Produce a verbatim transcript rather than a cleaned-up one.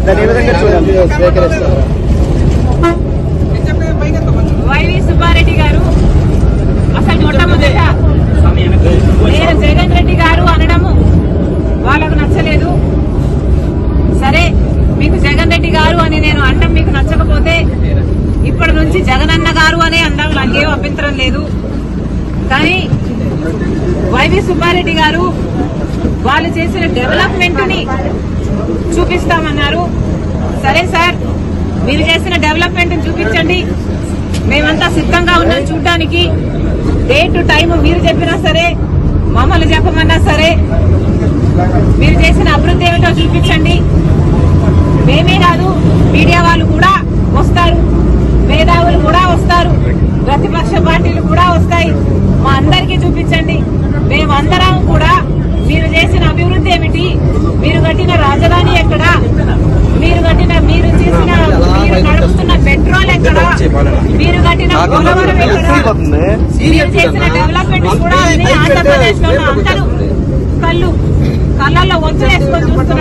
YV Subbareddy గారు అసలు మొట్టమొదట నేను జగన్ రెడ్డి గారు అనడము వాళ్ళకు నచ్చలేదు. సరే, మీకు జగన్ రెడ్డి గారు అని నేను అనడం మీకు నచ్చకపోతే ఇప్పటి నుంచి జగనన్న గారు అనే అనడం నాకేం అభ్యంతరం లేదు. కానీ వైవి సుబ్బారెడ్డి గారు వాళ్ళు చేసిన డెవలప్మెంట్ ని చూపిస్తామన్నారు. సరే సార్, మీరు చేసిన డెవలప్మెంట్ ని చూపించండి, మేమంతా సిద్ధంగా ఉన్నాం చూడడానికి. డే టు టైం మీరు చెప్పినా సరే, మమ్మల్ని చెప్పమన్నా సరే, మీరు చేసిన అభివృద్ధి ఏమిటో చూపించండి. మేమే కాదు, మీడియా వాళ్ళు కూడా వస్తారు, మేధావులు కూడా వస్తారు, ప్రతిపక్ష పార్టీలు కూడా వస్తాయి. మా అందరికీ చూపించండి. మేమందరం కూడా మీరు చేసిన అభివృద్ధి ఏమిటి, మీరు కట్టిన రాజధాని ఎక్కడ, మీరు కట్టిన మీరు చేసిన మీరు నడుపుతున్న పెట్రోల్ ఎక్కడ, మీరు కట్టిన పోలవరం ఎక్కడ, మీరు చేసిన డెవలప్మెంట్ కూడా ఆంధ్రప్రదేశ్ లో అందరూ కళ్ళు కళ్ళల్లో వచ్చేసుకొని చూస్తున్నారు.